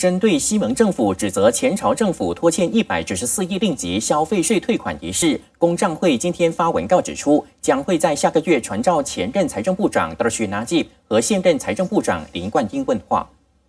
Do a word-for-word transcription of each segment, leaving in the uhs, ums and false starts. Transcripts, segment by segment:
针对西蒙政府指责前朝政府拖欠一百九十四亿令吉消费税退款一事，公账会今天发文告指出，将会在下个月传召前任财政部长德许纳吉和现任财政部长林冠英问话。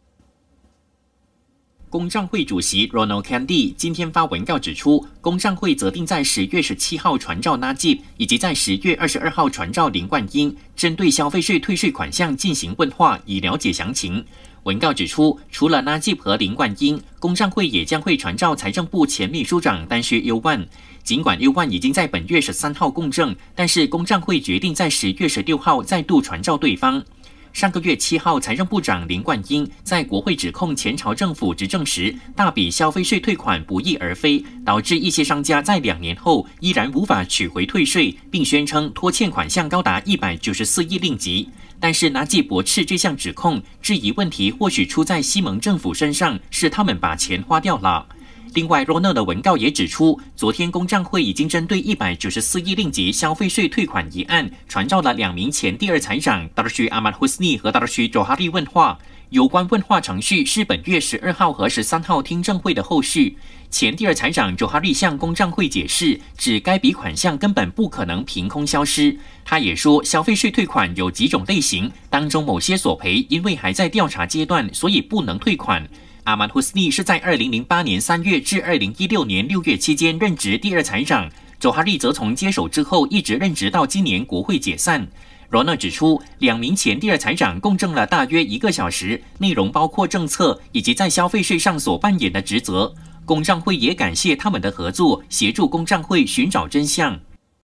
公账会主席 Ronald Candy 今天发文告指出，公账会责定在十月十七号传召纳吉，以及在十月二十二号传召林冠英，针对消费税退税款项进行问话，以了解详情。文告指出，除了纳吉和林冠英，公账会也将会传召财政部前秘书长丹薛优万。尽管优万已经在本月十三号供证，但是公账会决定在十月十六号再度传召对方。上个月七号，财政部长林冠英在国会指控前朝政府执政时大笔消费税退款不翼而飞，导致一些商家在两年后依然无法取回退税，并宣称拖欠款项高达一百九十四亿令吉。但是纳吉驳斥这项指控，质疑问题或许出在西蒙政府身上，是他们把钱花掉了。另外 ，Ronald 的文告也指出，昨天公账会已经针对一百九十四亿令吉消费税退款一案，传召了两名前第二财长 Darshu Ahmad Husni 和 Darshu Johari 问话。有关问话程序是本月十二号和十三号听证会的后续。前第二财长 Johari 向公账会解释，指该笔款项根本不可能凭空消失。他也说，消费税退款有几种类型，当中某些索赔因为还在调查阶段，所以不能退款。阿曼·胡斯尼是在二零零八年三月至二零一六年六月期间任职第二财长，佐哈利则从接手之后一直任职到今年国会解散。罗纳指出，两名前第二财长共证了大约一个小时，内容包括政策以及在消费税上所扮演的职责。公账会也感谢他们的合作，协助公账会寻找真相。